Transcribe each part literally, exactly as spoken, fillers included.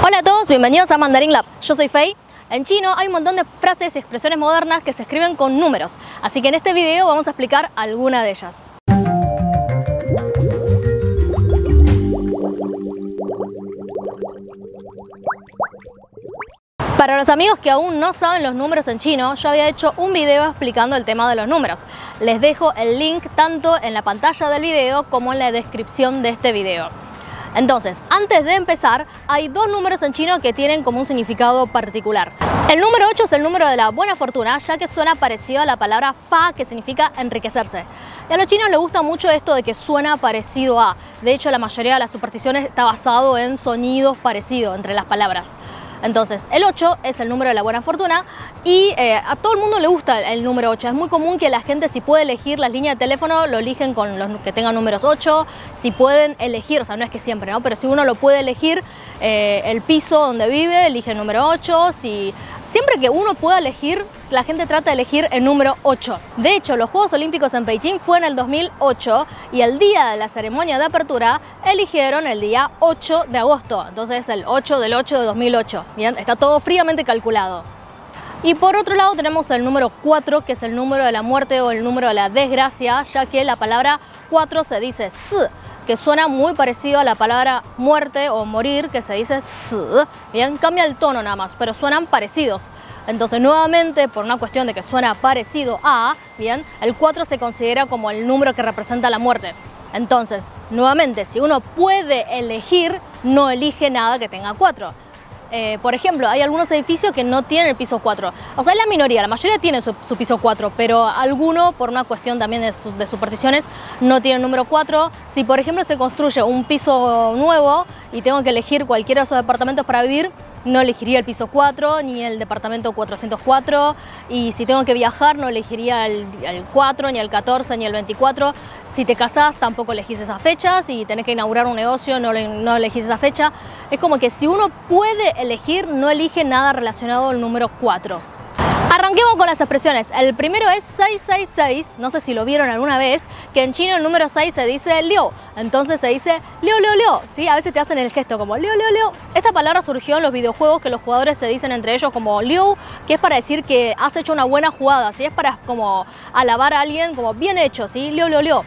Hola a todos, bienvenidos a Mandarin Lab. Yo soy Fei. En chino hay un montón de frases y expresiones modernas que se escriben con números, así que en este video vamos a explicar alguna de ellas. Para los amigos que aún no saben los números en chino, yo había hecho un video explicando el tema de los números. Les dejo el link tanto en la pantalla del video como en la descripción de este video. Entonces, antes de empezar, hay dos números en chino que tienen como un significado particular. El número ocho es el número de la buena fortuna, ya que suena parecido a la palabra fa, que significa enriquecerse. Y a los chinos les gusta mucho esto de que suena parecido a. De hecho, la mayoría de las supersticiones está basado en sonidos parecidos entre las palabras. Entonces, el ocho es el número de la buena fortuna y eh, a todo el mundo le gusta el número ocho. Es muy común que la gente, si puede elegir las líneas de teléfono, lo eligen con los que tengan números ocho. Si pueden elegir, o sea, no es que siempre, ¿no? Pero si uno lo puede elegir, eh, el piso donde vive, elige el número ocho. Si, siempre que uno pueda elegir, la gente trata de elegir el número ocho. De hecho, los Juegos Olímpicos en Beijing fue en el dos mil ocho y el día de la ceremonia de apertura eligieron el día ocho de agosto. Entonces, el ocho del ocho de dos mil ocho. Bien, está todo fríamente calculado. Y por otro lado tenemos el número cuatro, que es el número de la muerte o el número de la desgracia, ya que la palabra cuatro se dice si, que suena muy parecido a la palabra muerte o morir, que se dice si. Bien, cambia el tono nada más, pero suenan parecidos. Entonces, nuevamente, por una cuestión de que suena parecido a, bien, el cuatro se considera como el número que representa la muerte. Entonces, nuevamente, si uno puede elegir, no elige nada que tenga cuatro. Eh, por ejemplo, hay algunos edificios que no tienen el piso cuatro. O sea, es la minoría, la mayoría tiene su, su piso cuatro, pero alguno, por una cuestión también de, su, de supersticiones, no tiene el número cuatro. Si, por ejemplo, se construye un piso nuevo y tengo que elegir cualquiera de esos departamentos para vivir, no elegiría el piso cuatro, ni el departamento cuatrocientos cuatro. Y si tengo que viajar, no elegiría el, el cuatro, ni el catorce, ni el veinticuatro. Si te casás, tampoco elegís esas fechas. Si tenés que inaugurar un negocio, no, no elegís esa fecha. Es como que si uno puede elegir, no elige nada relacionado al número cuatro. Arranquemos con las expresiones. El primero es seis seis seis, no sé si lo vieron alguna vez, que en chino el número seis se dice liu, entonces se dice liu liu liu, ¿sí? A veces te hacen el gesto como liu liu liu. Esta palabra surgió en los videojuegos que los jugadores se dicen entre ellos como liu, que es para decir que has hecho una buena jugada, ¿sí? Es para como alabar a alguien como bien hecho, ¿sí? Liu liu liu.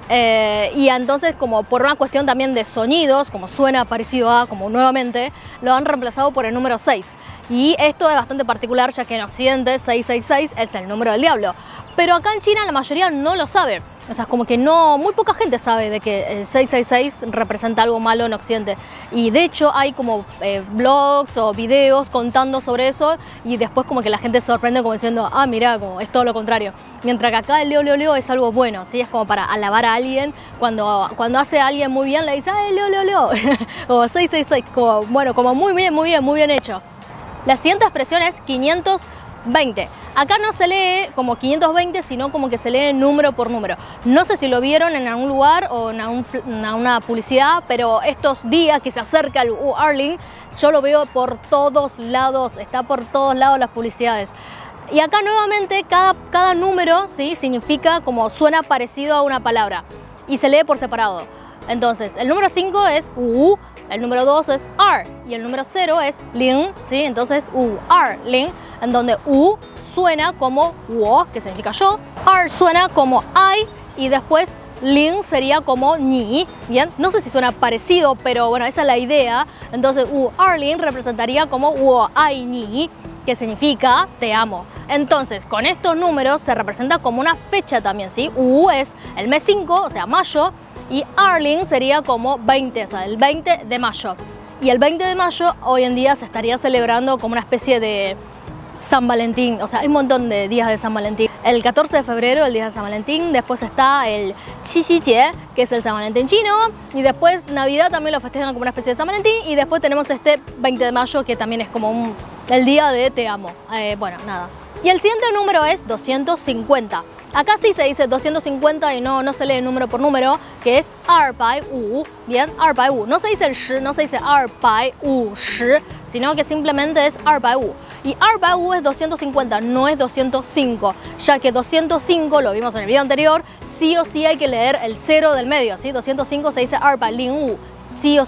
Eh, y entonces, como por una cuestión también de sonidos, como suena parecido a, como nuevamente, lo han reemplazado por el número seis. Y esto es bastante particular, ya que en Occidente seis seis seis es el número del diablo. Pero acá en China la mayoría no lo sabe. O sea, como que no, muy poca gente sabe de que el seis seis seis representa algo malo en Occidente. Y de hecho hay como eh, blogs o videos contando sobre eso y después como que la gente se sorprende como diciendo, ah, mira, como es todo lo contrario. Mientras que acá el liu liu liu es algo bueno, ¿sí? Es como para alabar a alguien. Cuando, cuando hace a alguien muy bien le dice, ah, liu liu liu. O seis seis seis, como, bueno, como muy bien, muy bien, muy bien hecho. La siguiente expresión es quinientos veinte. Acá no se lee como quinientos veinte, sino como que se lee número por número. No sé si lo vieron en algún lugar o en una publicidad, pero estos días que se acerca el U Arling, yo lo veo por todos lados, está por todos lados las publicidades. Y acá nuevamente cada, cada número, ¿sí? Significa como suena parecido a una palabra y se lee por separado. Entonces, el número cinco es U, el número dos es R y el número cero es Ling, ¿sí? Entonces, U, R, Ling, en donde U suena como wo, que significa yo, R suena como I y después Ling sería como ni, ¿bien? No sé si suena parecido, pero bueno, esa es la idea. Entonces, U, R, Ling representaría como wo, I, ni, que significa te amo. Entonces, con estos números se representa como una fecha también, ¿sí? U es el mes cinco, o sea, mayo, y Arling sería como veinte, o sea, el veinte de mayo. Y el veinte de mayo hoy en día se estaría celebrando como una especie de San Valentín, o sea, hay un montón de días de San Valentín. El catorce de febrero, el día de San Valentín, después está el Qixi-Jie, que es el San Valentín chino, y después Navidad también lo festejan como una especie de San Valentín, y después tenemos este veinte de mayo, que también es como un, el día de te amo. Eh, bueno, nada. Y el siguiente número es doscientos cincuenta. Acá sí se dice doscientos cincuenta y no, no se lee número por número, que es二百五, bien,二百五. No se dice el shi, no se dice二百五十, sino que simplemente es二百五. Y二百五es doscientos cincuenta, no es doscientos cinco, ya que doscientos cinco, lo vimos en el video anterior, sí o sí hay que leer el cero del medio, ¿sí? doscientos cinco se dice二百零五, sí o sí.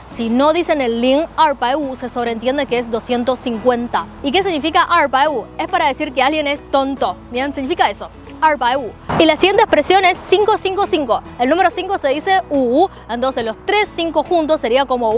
Si no dicen el link arpaiwu, se sobreentiende que es doscientos cincuenta. ¿Y qué significa arpaiwu? Es para decir que alguien es tonto. Bien, significa eso. arpaiwu. Y la siguiente expresión es cinco cinco cinco. El número cinco se dice u, entonces los tres cinco juntos sería como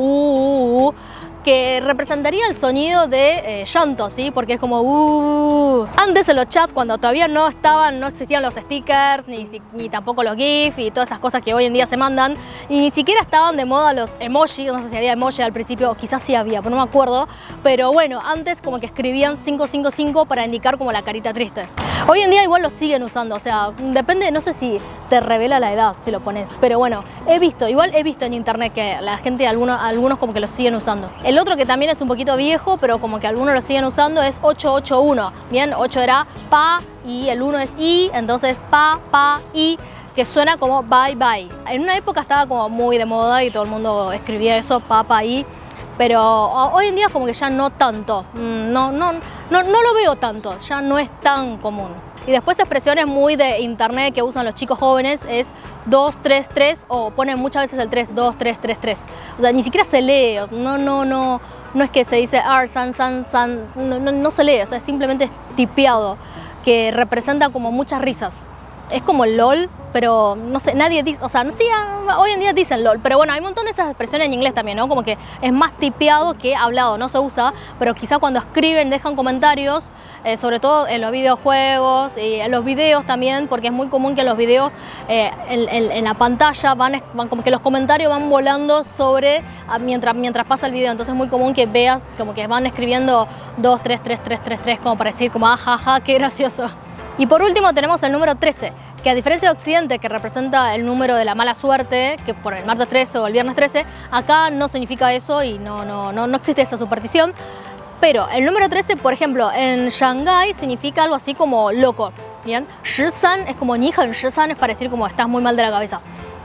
u, que representaría el sonido de eh, llanto, ¿sí? Porque es como uh. Antes en los chats, cuando todavía no estaban, no existían los stickers, ni, ni tampoco los GIF y todas esas cosas que hoy en día se mandan, y ni siquiera estaban de moda los emoji, no sé si había emoji al principio, o quizás sí había, pero no me acuerdo, pero bueno, antes como que escribían cinco cinco cinco para indicar como la carita triste. Hoy en día igual lo siguen usando, o sea, depende, no sé si te revela la edad si lo pones, pero bueno, he visto, igual he visto en internet que la gente, algunos, algunos como que lo siguen usando. El otro que también es un poquito viejo, pero como que algunos lo siguen usando, es ocho ocho uno. Bien, ocho era pa y el uno es i, entonces pa, pa, i, que suena como bye, bye. En una época estaba como muy de moda y todo el mundo escribía eso, pa, pa, i, pero hoy en día como que ya no tanto, no, no, no, no lo veo tanto, ya no es tan común. Y después expresiones muy de internet que usan los chicos jóvenes es dos tres tres o ponen muchas veces el tres, dos tres tres tres. O sea, ni siquiera se lee, no, no, no, no es que se dice ar, san, san, san, no, no, no se lee, o sea, simplemente es tipeado, que representa como muchas risas. Es como LOL, pero no sé, nadie dice, o sea, no sé, hoy en día dicen LOL, pero bueno, hay un montón de esas expresiones en inglés también, ¿no? Como que es más tipeado que hablado, no se usa, pero quizá cuando escriben dejan comentarios, eh, sobre todo en los videojuegos y en los videos también, porque es muy común que en los videos, eh, en, en, en la pantalla, van, van como que los comentarios van volando sobre, mientras, mientras pasa el video, entonces es muy común que veas como que van escribiendo dos tres tres tres tres tres, como para decir como, ajaja, qué gracioso. Y por último tenemos el número trece, que a diferencia de Occidente, que representa el número de la mala suerte, que por el martes trece o el viernes trece, acá no significa eso y no, no, no, no existe esa superstición. Pero el número trece, por ejemplo, en Shanghái significa algo así como loco, ¿bien? Shisan es como ni hen shisan, es para decir como estás muy mal de la cabeza.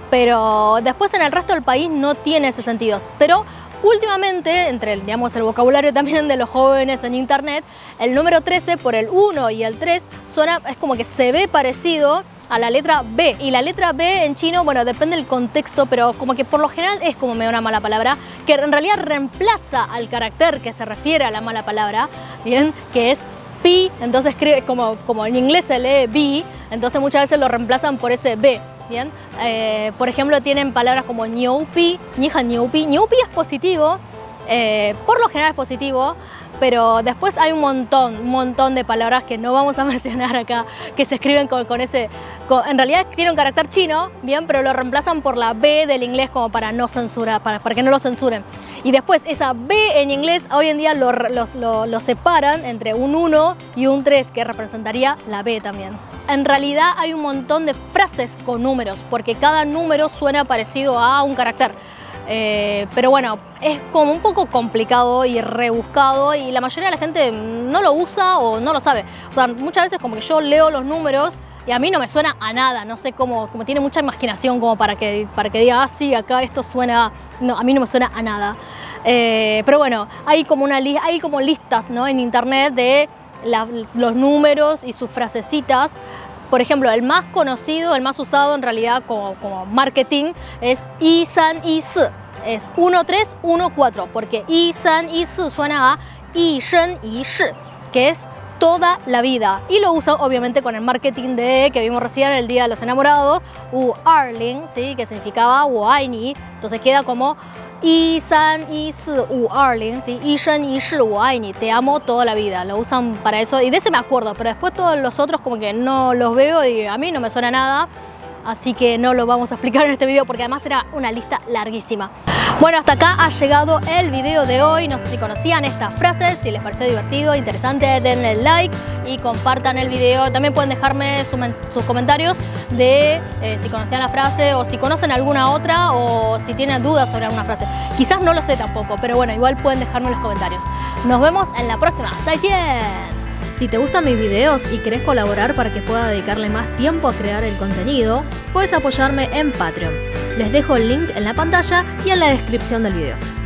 Pero después en el resto del país no tiene ese sentido. Pero últimamente, entre el, digamos, el vocabulario también de los jóvenes en internet, el número trece por el uno y el tres suena, es como que se ve parecido a la letra B. Y la letra B en chino, bueno, depende del contexto, pero como que por lo general es como medio una mala palabra, que en realidad reemplaza al carácter que se refiere a la mala palabra, ¿bien? Que es pi, entonces escribe como, como en inglés se lee B, entonces muchas veces lo reemplazan por ese B. Bien, eh, por ejemplo tienen palabras como niupi, nihan niupi. Niupi es positivo, eh, por lo general es positivo, pero después hay un montón, un montón de palabras que no vamos a mencionar acá, que se escriben con, con ese, con, en realidad tiene un carácter chino, bien, pero lo reemplazan por la B del inglés como para no censurar, para, para que no lo censuren. Y después esa B en inglés hoy en día lo, los, lo, lo separan entre un uno y un tres, que representaría la B también. En realidad hay un montón de frases con números, porque cada número suena parecido a un carácter. Eh, pero bueno, es como un poco complicado y rebuscado y la mayoría de la gente no lo usa o no lo sabe. O sea, muchas veces como que yo leo los números y a mí no me suena a nada, no sé cómo, como tiene mucha imaginación como para que, para que diga, ah, sí, acá esto suena, no, a mí no me suena a nada. Eh, pero bueno, hay como, una, hay como listas, ¿no? En internet de la, los números y sus frasecitas. Por ejemplo, el más conocido, el más usado en realidad como, como marketing es I san I si. Es uno tres uno cuatro, porque I san I si suena a I shen I shi, que es toda la vida. Y lo usan obviamente con el marketing de que vimos recién el Día de los Enamorados, u Erling, ¿sí? Que significaba wo ai ni. Entonces queda como I san I si u Erling, ¿sí? I shen I shi wo ai ni, te amo toda la vida. Lo usan para eso y de ese me acuerdo, pero después todos los otros como que no los veo y a mí no me suena nada. Así que no lo vamos a explicar en este video porque además era una lista larguísima. Bueno, hasta acá ha llegado el video de hoy. No sé si conocían estas frases, si les pareció divertido, interesante, denle like y compartan el video. También pueden dejarme su sus comentarios de eh, si conocían la frase o si conocen alguna otra o si tienen dudas sobre alguna frase. Quizás no lo sé tampoco, pero bueno, igual pueden dejarme en los comentarios. Nos vemos en la próxima. ¡Zaijian! Si te gustan mis videos y querés colaborar para que pueda dedicarle más tiempo a crear el contenido, puedes apoyarme en Patreon. Les dejo el link en la pantalla y en la descripción del video.